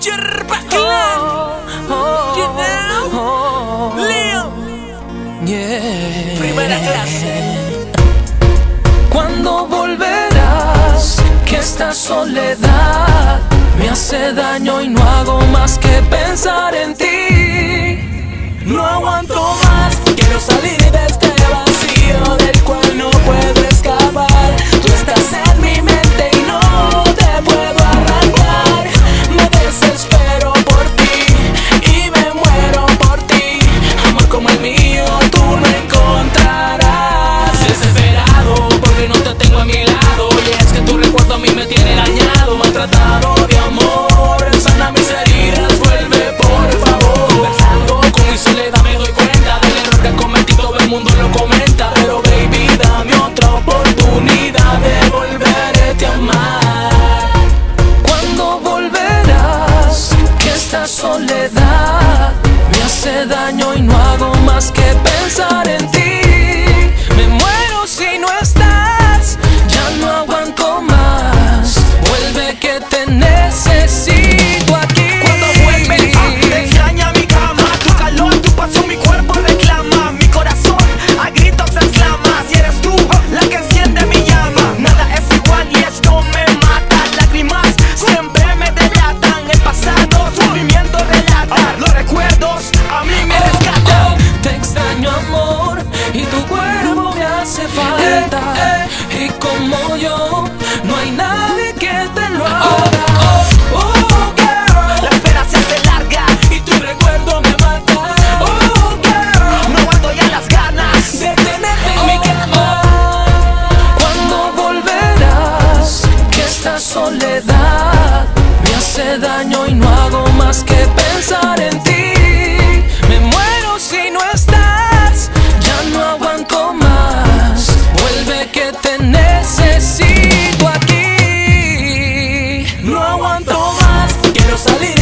Yerba Clan, you know, Leo, yeah. Primera clase. ¿Cuándo volverás? Que esta soledad me hace daño y no hago más que pensar en ti. No aguanto más, quiero salir de este vacío del cual no puedo escapar. Tú estás en mi mente y no te puedo arrancar. Me desespero por ti y me muero por ti. Amor como el mío tú no encontrarás. Desesperado porque no te tengo a mi lado, y es que tu recuerdo a mí me tiene dañado, maltratado de amor. Sana mis heridas, vuelve por favor. Conversando con mi soledad me doy cuenta del error que he cometido, todo el mundo lo comenta. Pero baby, dame otra oportunidad de volverte a amar. ¿Cuándo volverás? Que esta soledad me hace daño y no hago más que pensar en ti. Me muero si no estás, ya no aguanto más. Vuelve que te necesito aquí. Cuando vuelves, extraña mi cama, tu calor, tu pasión, mi cuerpo reclama. Mi corazón a gritos exclama. Si eres tú la que enciende mi llama, nada es igual y esto me mata. Lágrimas siempre me delatan, el pasado sufrimiento relata. Los recuerdos a mí me rescatan. Te extraño, amor, y tu cuerpo me hace falta. Y como yo, no hay nadie que te lo haga. Oh girl, La espera se hace larga y tu recuerdo me mata. Oh girl, no aguanto ya las ganas de tenerte en mi cama. ¿Cuándo volverás? Que esta soledad me hace daño y no hago más que pensar en ti. Me muero si no estás, ya no aguanto más. Vuelve que te necesito aquí. No aguanto más, quiero salir